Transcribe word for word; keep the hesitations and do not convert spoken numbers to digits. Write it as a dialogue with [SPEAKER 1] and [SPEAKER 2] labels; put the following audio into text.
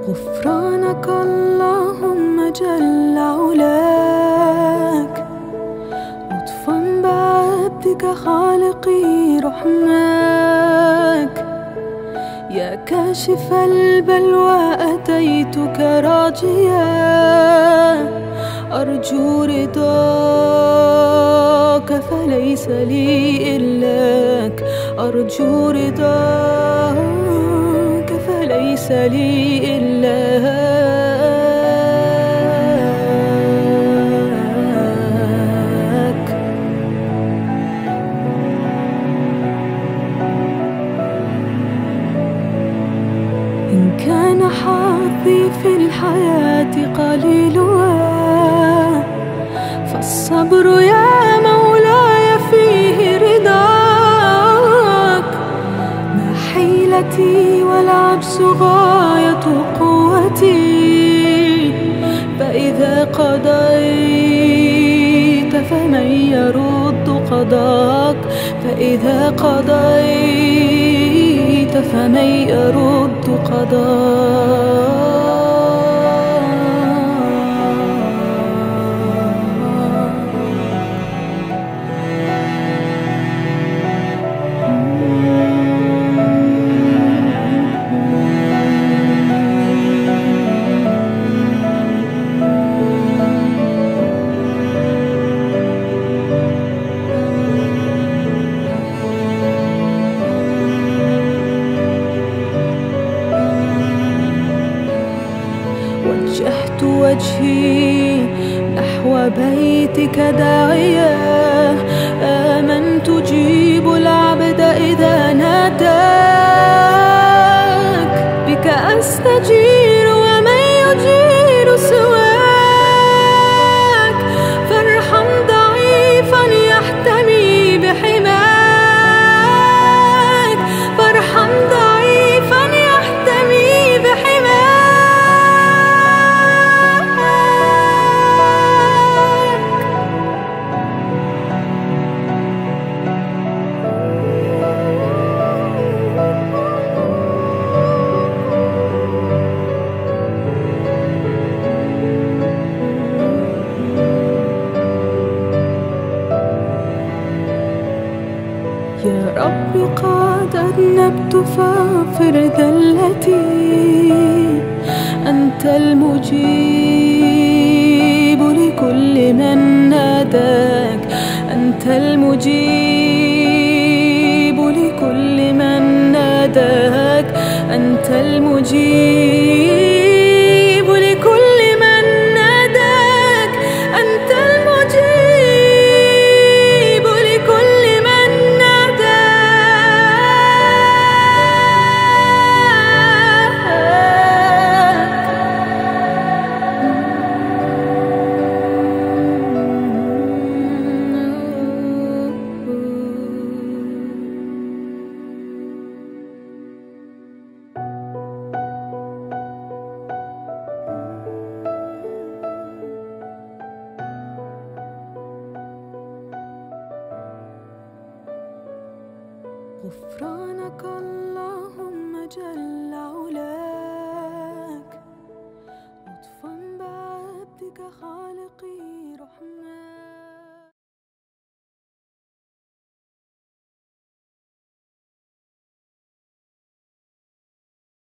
[SPEAKER 1] غفرانك اللهم جل علاك، لطفا بعبدك خالقي رحماك. يا كاشف البلوى أتيتك راجيا، أرجو رضاك فليس لي إلاك، أرجو رضاك فليس لي إلاك. إن كان حظي في الحياة قليلها، فالصبر يا مولاي فيه رضاك. ما حيلتي والعجز غاية قوتي، فإذا قضيت فمن يرد قضاك، فإذا قضيت فمن يرد قضاك. وجهت وجهي نحو بيتك داعيا، آمنت تجيب العبد إذا ناداك. بك أستجير ومن يجير سواك، فارحم ضعيفا يحتمي بحماك، فارحم ضعيفا يحتمي بحماك. يا رب قد أذنبت فاغفر ذلتي، أنت المجيب لكل من ناداك، أنت المجيب لكل من ناداك، أنت المجيب لكل من ناداك، أنت المجيب لكل من غفرانك اللهم جل علاك.